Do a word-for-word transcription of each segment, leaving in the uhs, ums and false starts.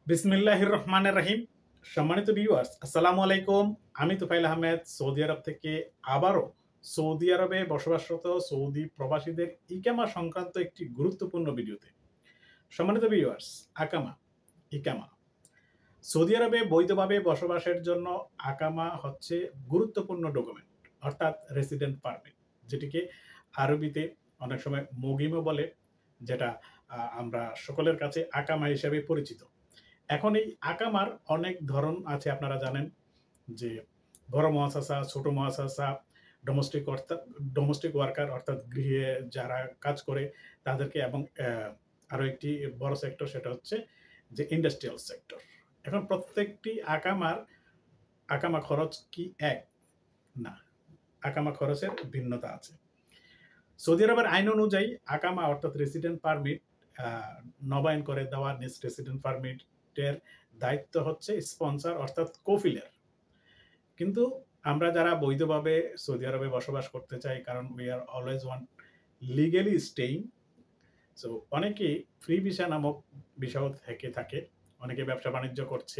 বিসমিল্লাহির রহমানির রহিম। সম্মানিত ভিউয়ার্স, আসসালামু আলাইকুম। আমি তুফাইল আহমেদ সৌদি আরব থেকে আবারও সৌদি আরবে বসবাসরত সৌদি প্রবাসীদের ইকামা সংক্রান্ত একটি গুরুত্বপূর্ণ ভিডিওতে। সম্মানিত ভিউয়ার্স, আকামা, ইকামা সৌদি আরবে বৈধভাবে বসবাসের জন্য আকামা হচ্ছে গুরুত্বপূর্ণ ডকুমেন্ট, অর্থাৎ রেসিডেন্ট পারমিট, যেটিকে আরবিতে অনেক সময় মুগিমও বলে, যেটা আহ, আমরা সকলের কাছে আকামা হিসেবে পরিচিত। এখন এই আকামার অনেক ধরন আছে, আপনারা জানেন যে বড় মহাসাসা, ছোট মহাসাসা, ডোমেস্টিক অর্থাৎ ডোমেস্টিক ওয়ার্কার অর্থাৎ গৃহে যারা কাজ করে তাদেরকে, এবং আহ, আরো একটি বড় সেক্টর, সেটা হচ্ছে যে ইন্ডাস্ট্রিয়াল সেক্টর। এখন প্রত্যেকটি আকামার আকামা খরচ কি এক? না, আকামা খরচের ভিন্নতা আছে। সৌদি আরবের আইন অনুযায়ী আকামা অর্থাৎ রেসিডেন্ট পারমিট নবায়ন করে দেওয়া নেক্সট রেসিডেন্ট পারমিটের দায়িত্ব হচ্ছে স্পন্সর অর্থাৎ কফিলের। কিন্তু আমরা যারা বৈধভাবে সৌদি আরবে বসবাস করতে চাই, কারণ we are always want legally staying, so অনেকেই ফ্রি ভিসা নামক বিষয় থেকে থাকে। অনেকে ব্যবসা বাণিজ্য করছে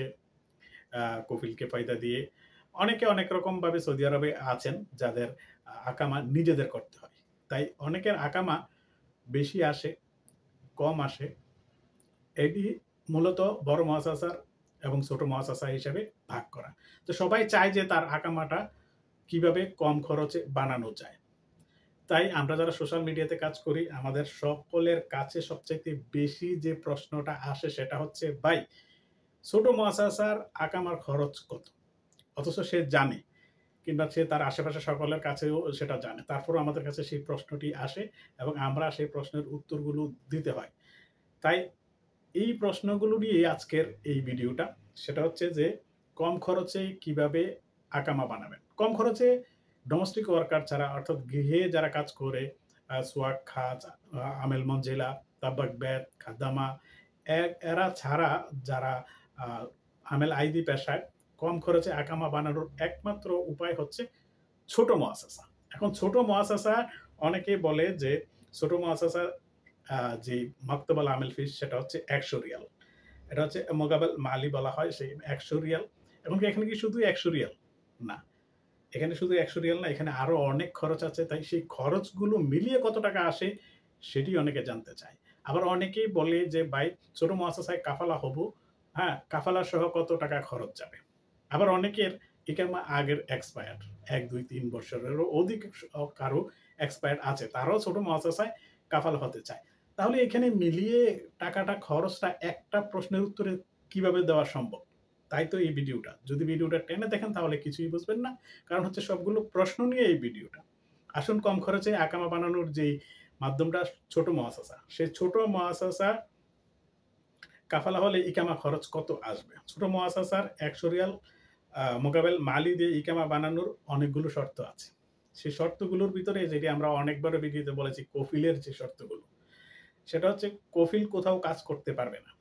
কফিলকে ফায়দা দিয়ে। অনেকে অনেক রকমভাবে সৌদি আরবে আছেন যাদের আকামা নিজেদের করতে হয়। তাই অনেকের আকামা বেশি আসে, কম আসে। এটি মূলত বড় মহাসাসার এবং ছোট মহাসাসা হিসেবে ভাগ করা। তো সবাই চায় যে তার আকামাটা কিভাবে কম খরচে বানানো যায়। তাই আমরা যারা সোশ্যাল মিডিয়াতে কাজ করি, আমাদের সকলের কাছে সবচাইতে বেশি যে প্রশ্নটা আসে সেটা হচ্ছে, ভাই ছোট মহাসাসার আকামার খরচ কত? অথচ সে জানে, কিংবা সে তার আশেপাশে সকলের কাছেও সেটা জানে, তারপরও আমাদের কাছে সেই প্রশ্নটি আসে এবং আমরা সেই প্রশ্নের উত্তরগুলো দিতে হয়। তাই এই প্রশ্নগুলো নিয়ে আজকের এই ভিডিওটা, সেটা হচ্ছে যে কম খরচে কিভাবে আকামা বানাবেন। কম খরচে ডোমেস্টিক ওয়ার্কার ছাড়া, অর্থাৎ গৃহে যারা কাজ করে, সোয়াক খাজ, আমেল মঞ্জেলা, তাবাক ব্যাত, খাদামা, এরা ছাড়া যারা আমেল আইদি পেশায়, কম খরচে আকামা বানানোর একমাত্র উপায় হচ্ছে ছোট মুআসাসা। এখন ছোট মুআসাসা অনেকে বলে যে ছোট মুআসাসা যে মাকতবাল আমেল ফিস, সেটা হচ্ছে একশো রিয়াল। এটা হচ্ছে মোকাবেল মালি বলা হয়, সেই একশো রিয়াল। এবং এখানে কি শুধু একশো রিয়াল? না, এখানে শুধু একশো রিয়াল না, এখানে আরো অনেক খরচ আছে। তাই সেই খরচগুলো মিলিয়ে কত টাকা আসে সেটি অনেকে জানতে চায়। আবার অনেকেই বলে যে ভাই ছোট মুআসাসায় কাফালা হবো, হ্যাঁ, কাফালা সহ কত টাকা খরচ যাবে। আবার অনেকের ইকামা আগের এক্সপায়ার্ড, এক দুই তিন বছরেরও অধিক কারো এক্সপায়ার্ড আছে, তারাও ছোট মুআসাসায় কাফালা হতে চায়। তাহলে এখানে মিলিয়ে টাকাটা, খরচটা একটা প্রশ্নের উত্তরে কিভাবে দেওয়া সম্ভব? তাই তো এই ভিডিওটা। যদি ভিডিওটা টেনে দেখেন তাহলে কিছুই বুঝবেন না, কারণ হচ্ছে সবগুলো প্রশ্ন নিয়ে এই ভিডিওটা। আসুন, কম খরচে আকামা বানানোর যেই মাধ্যমটা ছোট মুআসাসা, সেই ছোট মুআসাসা কাফালা হলে ইকামা খরচ কত আসবে? ছোট মুআসাসার একশো রিয়াল মোকাবেল মালি দিয়ে ইকামা বানানোর অনেকগুলো শর্ত আছে। সেই শর্তগুলোর ভিতরে যেটি আমরা অনেকবারও ভিডিওতে বলেছি, কফিলের যে শর্তগুলো, সেটা হচ্ছে কফিল কোথাও কাজ করতে পারবে না,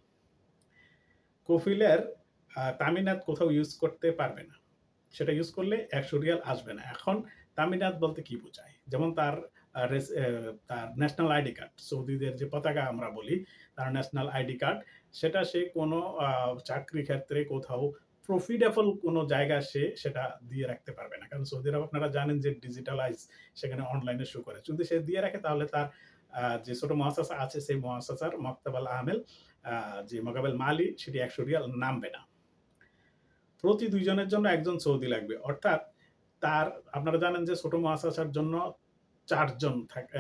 কফিলের তামিনাত কোথাও ইউজ করতে পারবে না। সেটা ইউজ করলে একশো রিয়াল আসবে না। এখন তামিনাত বলতে কি বোঝায়? যেমন তার তার ন্যাশনাল আইডি কার্ড, সৌদিদের যে পতাকা আমরা বলি, তার ন্যাশনাল আইডি কার্ড, সেটা সে কোনো চাকরি ক্ষেত্রে কোথাও প্রফিটেবল কোনো জায়গা সে সেটা দিয়ে রাখতে পারবে না, কারণ সৌদি আরব আপনারা জানেন যে ডিজিটালাইজ, সেখানে অনলাইনে শো করে। যদি সে দিয়ে রাখে তাহলে তার যে ছোট মুআসাসা আছে, সেই মুআসাসার মাকতাবাল আমেল যে মোকাবেল মালি, সেটি একশো রিয়াল নামবে না। প্রতি দুইজনের জন্য একজন সৌদি লাগবে, অর্থাৎ তার, আপনারা জানেন যে ছোট মুআসাসার জন্য চারজন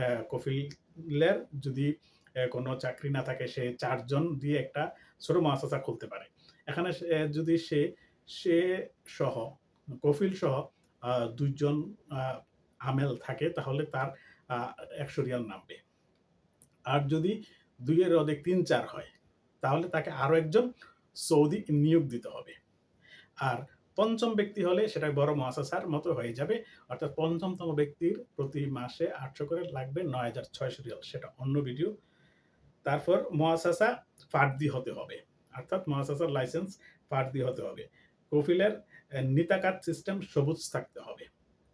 কফিলের যদি কোনো চাকরি না থাকে, সে চারজন দিয়ে একটা ছোট মুআসাসা খুলতে পারে। এখানে যদি সে সে সহ কফিল সহ দুইজন আমেল থাকে, তাহলে তার একশো রিয়াল নামবে। আর যদি দুইয়ের অধিক তিন চার হয়, তাহলে তাকে আরো একজন সৌদি নিয়োগ দিতে হবে। আর পঞ্চম ব্যক্তি হলে সেটা বড় মুআসাসার মতো হয়ে যাবে, অর্থাৎ পঞ্চমতম ব্যক্তির প্রতি মাসে আটশো করে লাগবে, নয় হাজার ছয়শো রিয়াল, সেটা অন্য ভিডিও। তারপর মুআসাসা ফার্দি হতে হবে, অর্থাৎ মুআসাসার লাইসেন্স ফার্দি হতে হবে। কফিলের নিতাকাত সিস্টেম সবুজ থাকতে হবে।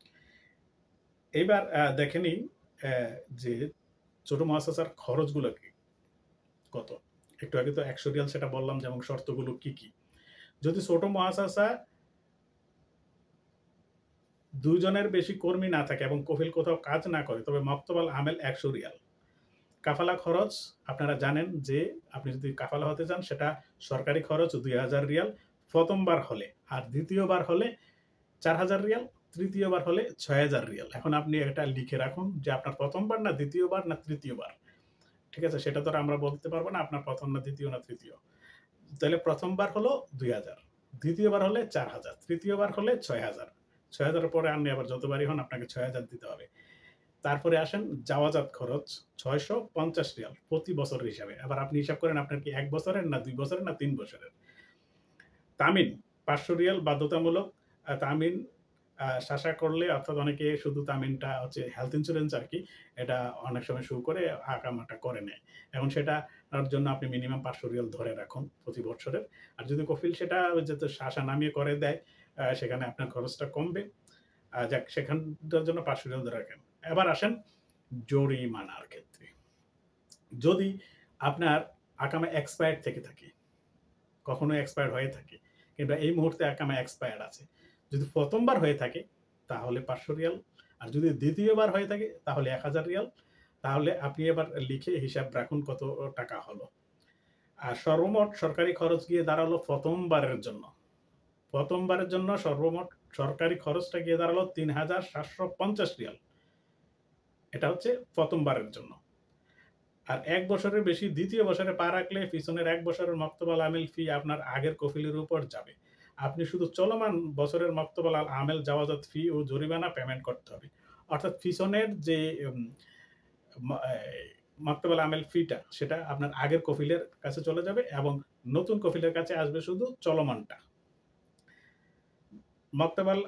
এবার দেখে নিই যে ছোট মুআসাসার খরচগুলো কত। একটু আগে তো একশো রিয়াল সেটা বললাম যে এবং শর্তগুলো কি, কি। যদি ছোট মুআসাসা দুই জনের বেশি কর্মী না থাকে এবং কফিল কোথাও কাজ না করে তবে মক্তবাল আমেল একশো রিয়াল। কাফালা খরচ আপনারা জানেন যে আপনি যদি কাফালা হতে চান সেটা সরকারি খরচ দুই হাজার রিয়াল প্রথমবার হলে, আর দ্বিতীয়বার হলে চার হাজার রিয়াল, তৃতীয়বার হলে ছয় হাজার রিয়াল। এখন আপনি এটা লিখে রাখুন যে আপনার প্রথমবার না দ্বিতীয়বার না তৃতীয়বার, ঠিক আছে? সেটা তো আর আমরা বলতে পারবো না আপনার প্রথম না দ্বিতীয় না তৃতীয়। তাহলে প্রথমবার হলো দুই হাজার, দ্বিতীয়বার হলে চার হাজার, তৃতীয়বার হলে ছয় হাজার। ছয় হাজারের পরে আপনি আবার যতবারই হন আপনাকে ছয় হাজার দিতে হবে। তারপরে আসেন যাওয়াজাত খরচ ছয়শো পঞ্চাশ রিয়াল প্রতি বছরের হিসাবে। আবার আপনি হিসাব করেন আপনার কি এক বছরের না দুই বছরের না তিন বছরের। তামিন পাঁচশো রিয়াল বাধ্যতামূলক। আহ, তামিন আহ, শাসা করলে অর্থাৎ অনেকে শুধু তামিনটা হচ্ছে হেলথ ইন্স্যুরেন্স আর কি, এটা অনেক সময় শুরু করে আকামাটা করে নেয়। এখন সেটার জন্য আপনি মিনিমাম পাঁচশো রিয়াল ধরে রাখুন প্রতি বছরের। আর যদি কফিল সেটা যাতে শাসা নামিয়ে করে দেয় আহ, সেখানে আপনার খরচটা কমবে। আহ, যাক সেখানটার জন্য পাঁচশো রিয়াল ধরে রাখেন। এবার আসেন জরিমানার ক্ষেত্রে। যদি আপনার আকামা এক্সপায়ার্ড থেকে থাকে, কখনো এক্সপায়ার হয়ে থাকে কিংবা এই মুহূর্তে আকামা এক্সপায়ার্ড আছে, যদি প্রথমবার হয়ে থাকে তাহলে পাঁচশো রিয়াল, আর যদি দ্বিতীয়বার হয়ে থাকে তাহলে এক হাজার রিয়াল। তাহলে আপনি এবার লিখে হিসাব রাখুন কত টাকা হলো। আর সর্বমোট সরকারি খরচ গিয়ে দাঁড়ালো প্রথমবারের জন্য, প্রথমবারের জন্য সর্বমোট সরকারি খরচটা গিয়ে দাঁড়ালো তিন হাজার সাতশো পঞ্চাশ রিয়াল। এটা হচ্ছে প্রথমবারের জন্য। আর এক বছরের বেশি দ্বিতীয় বছরে পা রাখলে পিছনের এক বছরের মক্তবাল আমেল ফি আপনার আগের কফিলের উপর যাবে। আপনি শুধু চলমান বছরের মক্তবাল আল আমেল জাওয়াজাত ফি ও জরিমানা পেমেন্ট করতে হবে। অর্থাৎ পিছনের যে মক্তবাল আমেল ফিটা সেটা আপনার আগের কফিলের কাছে চলে যাবে এবং নতুন কফিলের কাছে আসবে শুধু চলমানটা। মক্তবাল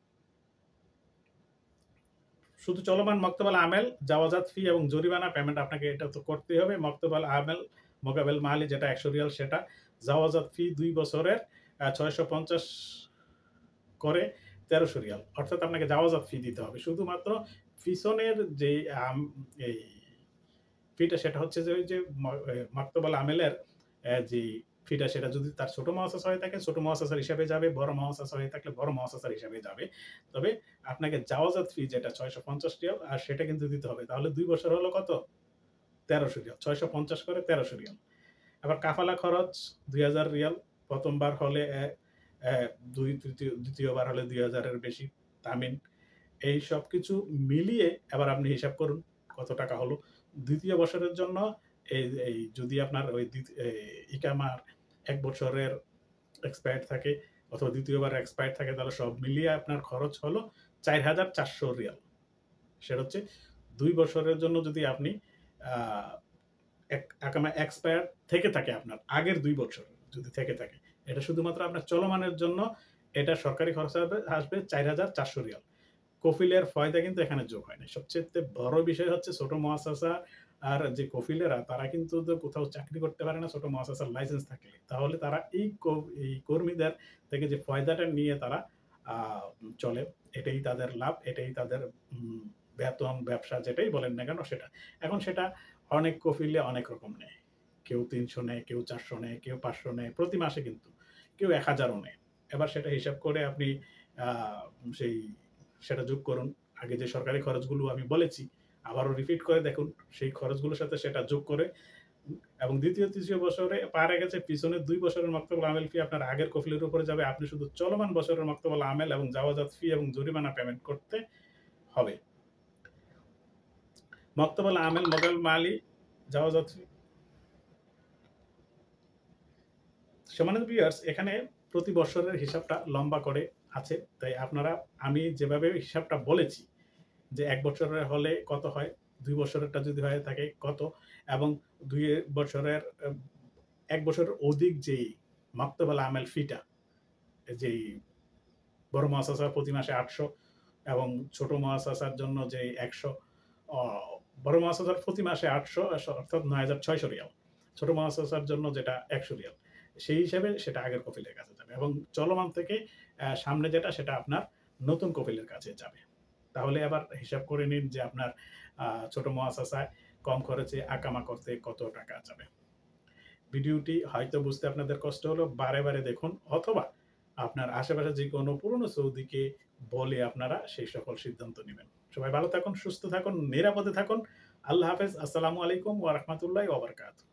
শুধু চলমান মক্তবাল আমেল জাওয়াজাত ফি এবং জরিমানা পেমেন্ট আপনাকে এটা তো করতেই হবে। মক্তবাল আমেল মোকাবেল মাহালি যেটা একশো রিয়াল সেটা, জাওয়াজাত ফি দুই বছরের ছয়শো পঞ্চাশ করে তেরোশো রিয়াল, অর্থাৎ আপনাকে জাওয়াজাত ফি দিতে হবে। শুধুমাত্র পিছনের যে এই ফিটা সেটা হচ্ছে যে ওই যে মক্তবাল আমেলের যে ফিটা সেটা যদি তার ছোট মুআসাসা হয়ে থাকে ছোট মুআসাসার হিসাবে যাবে, বড় মুআসাসা হয়ে থাকলে বড় মুআসাসার হিসাবে যাবে। তবে আপনাকে জাওয়াজাত ফি যেটা ছয়শো পঞ্চাশ রিয়াল আর সেটা কিন্তু দিতে হবে। তাহলে দুই বছর হলো কত? তেরোশো রিয়াল, ছয়শো পঞ্চাশ করে তেরোশো রিয়াল। আবার কাফালা খরচ দুই হাজার রিয়াল, প্রথমবার হলে দুই তৃতীয় দ্বিতীয়বার হলে দুই হাজারের বেশি। তামিন এই সব কিছু মিলিয়ে এবার আপনি হিসাব করুন কত টাকা হলো। দ্বিতীয় বছরের জন্য এই এই যদি আপনার ওই ইকামার এক বছরের এক্সপায়ার্ড থাকে অথবা দ্বিতীয়বার এক্সপায়ার্ড থাকে তাহলে সব মিলিয়ে আপনার খরচ হলো চার হাজার চারশো রিয়াল। সেটা হচ্ছে দুই বছরের জন্য যদি আপনি আকামা এক্সপায়ার থেকে থাকে আপনার আগের দুই বছর যদি থেকে থাকে, এটা শুধুমাত্র আপনার চলমানের জন্য এটা সরকারি খরচ আসবে চার হাজার চারশো রিয়াল। কফিলের ফয়দা কিন্তু এখানে যোগ হয় না। সবচেয়ে বড় বিষয় হচ্ছে ছোট মুআসাসা আর যে কফিলেরা তারা কিন্তু কোথাও চাকরি করতে পারে না ছোট মুআসাসার লাইসেন্স থাকলে। তাহলে তারা এই এই কর্মীদের থেকে যে ফয়দাটা নিয়ে তারা চলে, এটাই তাদের লাভ, এটাই তাদের বেতন ব্যবসা যেটাই বলেন না কেন সেটা। এখন সেটা অনেক কফিলে অনেক রকম নেয়, কেউ তিনশো নেয়, কেউ চারশো নেয়, কেউ পাঁচশো নেয় প্রতি মাসে, কিন্তু কেউ এক হাজারও নেয়। এবার সেটা হিসাব করে আপনি সেই সেটা যোগ করুন। আগে যে সরকারি খরচগুলো আমি বলেছি আবারও রিপিট করে দেখুন, সেই খরচগুলোর সাথে সেটা যোগ করে এবং দ্বিতীয় তৃতীয় বছরে পারে গেছে পিছনের দুই বছরের মক্তবাল আমেল ফি আপনার আগের কফিলের উপরে যাবে। আপনি শুধু চলমান বছরের মক্তবাল আমেল এবং জাওয়াজাত ফি এবং জরিমানা পেমেন্ট করতে হবে। মক্তবাল আমেল মোকাবেল মালি জাওয়াজাত ফি। সম্মানিত ভিউয়ার্স, এখানে প্রতি বছরের হিসাবটা লম্বা করে আছে, তাই আপনারা আমি যেভাবে হিসাবটা বলেছি যে এক বছরের হলে কত হয়, দুই বছরেরটা যদি হয়ে থাকে কত, এবং দুই বছরের এক বছরের অধিক যেই মক্তবাল আমেল ফিটা যেই বড় মুআসাসার প্রতি মাসে আটশো এবং ছোট মুআসাসার জন্য যে একশো, বড় মুআসাসার প্রতি মাসে আটশো অর্থাৎ নয় হাজার ছয়শো রিয়াল, ছোট মুআসাসার জন্য যেটা একশো রিয়াল, সেই হিসাবে সেটা আগের কফিলের কাছে যাবে এবং চলমান থেকে সামনে যেটা সেটা আপনার নতুন কফিলের কাছে যাবে। তাহলে আবার হিসাব করে নিন যে আপনার ছোট মুআসাসায় কম খরচে আকামা করতে কত টাকা যাবে। ভিডিওটি হয়তো বুঝতে আপনাদের কষ্ট হলো, বারে, বারে দেখুন অথবা আপনার আশেপাশে যেকোনো পুরনো সৌদিকে বলে আপনারা সেই সকল সিদ্ধান্ত নিবেন। সবাই ভালো থাকুন, সুস্থ থাকুন, নিরাপদে থাকুন। আল্লাহ হাফেজ। আসসালামু আলাইকুম ওয়া রাহমাতুল্লাহি ওয়া বারাকাতুহু।